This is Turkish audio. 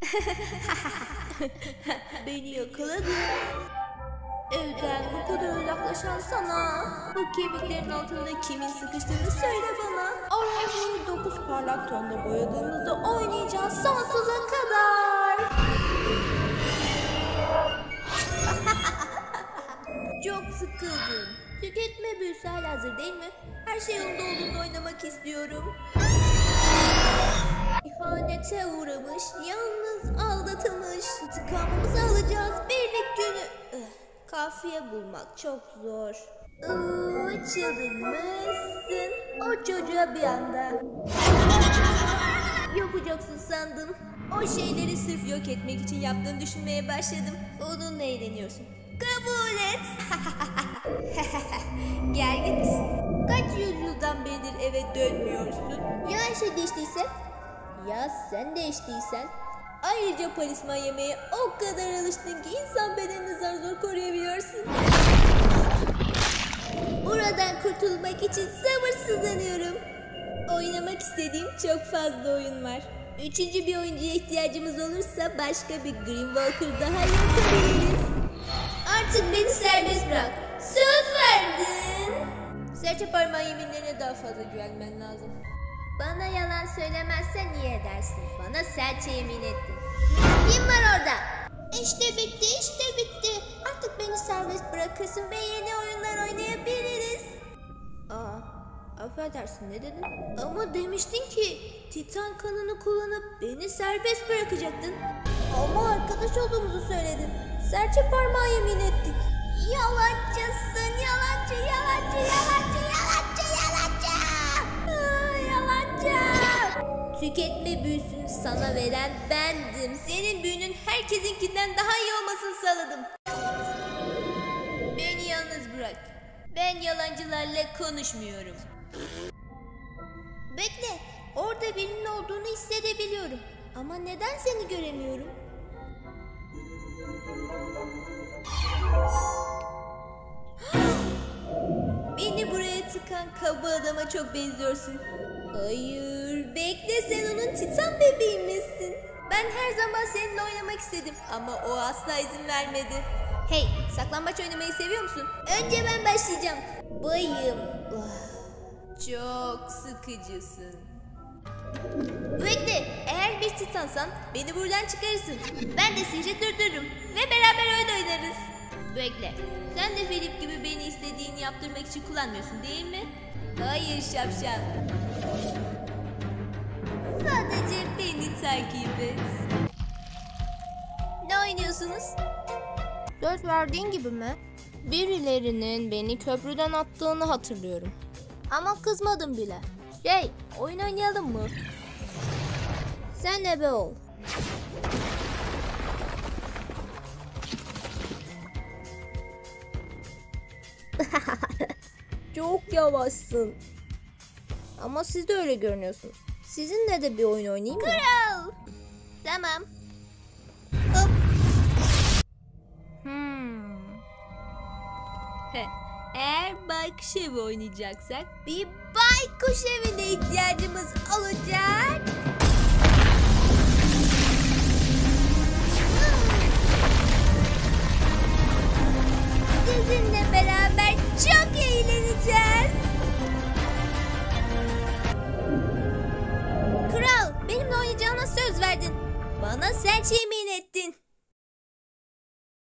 Beni yakaladın. Evden bu kadar uzaklaşan sana. Bu kemiklerin altında kimin sıkıştığını söyle bana. Orayı 9 parlak tonda boyadığımızda oynayacağız sonsuza kadar. Çok sıkıldım. Tüketme büyüsü hala hazır değil mi? Her şey yolunda olduğunda oynamak istiyorum. İhanete uğramış, yalnız aldatılmış. İntikamımızı alacağız birlik günü. Kafiye bulmak çok zor. Çıldırmışsın. O çocuğa bir anda. Yapacaksın sandım. O şeyleri sırf yok etmek için yaptığını düşünmeye başladım. Onunla eğleniyorsun. Kabul et. Gergin misin? Kaç yüzyıldan beridir eve dönmüyorsun? Ya her şey değiştiyse? Ya sen değiştiysen? Ayrıca palisman yemeye o kadar alıştın ki insan bedenini zar zor koruyabiliyorsun. Buradan kurtulmak için sabırsızlanıyorum. Oynamak istediğim çok fazla oyun var. Üçüncü bir oyuncuya ihtiyacımız olursa başka bir Green Walker daha yapabiliriz. Artık beni serbest bırak. Söz verdin. Serçe parmağı yeminlerine daha fazla güvenmen lazım. Bana yalan söylemezsen iyi edersin. Bana serçe yemin ettin. Kim var orada? İşte bitti, işte bitti. Artık beni serbest bırakırsın ve yeni oyunlar oynayabiliriz. Affedersin, ne dedin? Ama demiştin ki Titan kanını kullanıp beni serbest bırakacaktın. Ama arkadaş olduğumuzu söyledin. Serçe parmağı yemin ettik. Yalancısın, yalancı, yalancı, yalancı, yalancı, yalancı. Yalancı. Tüketme büyüsünü sana veren bendim. Senin büyünün herkesinkinden daha iyi olmasını sağladım. Beni yalnız bırak. Ben yalancılarla konuşmuyorum. Bekle. Orada birinin olduğunu hissedebiliyorum. Ama neden seni göremiyorum? Beni buraya tıkan kaba adama çok benziyorsun. Hayır, bekle, sen onun Titan bebeği misin? Ben her zaman seninle oynamak istedim ama o asla izin vermedi. Hey, saklambaç oynamayı seviyor musun? Önce ben başlayacağım. Bayım. Çok sıkıcısın. Bekle, eğer bir Titansan beni buradan çıkarırsın. Ben de sihri durdururum ve beraber oyun oynarız. Bekle, sen de Filip gibi beni istediğini yaptırmak için kullanmıyorsun değil mi? Hayır şapşal. Sadece beni takip et. Ne oynuyorsunuz? Söz verdiğin gibi mi? Birilerinin beni köprüden attığını hatırlıyorum. Ama kızmadım bile. Oyun oynayalım mı? Sen ebe ol. Çok yavaşsın. Ama siz de öyle görünüyorsunuz. Sizinle de bir oyun oynayayım mı? Kral. Tamam. Hop. Eğer baykuş evi oynayacaksak bir baykuş evine ihtiyacımız olacak. Sizinle beraber çok eğleneceğiz. Kral, benimle oynayacağına söz verdin. Bana serçe yemin ettin.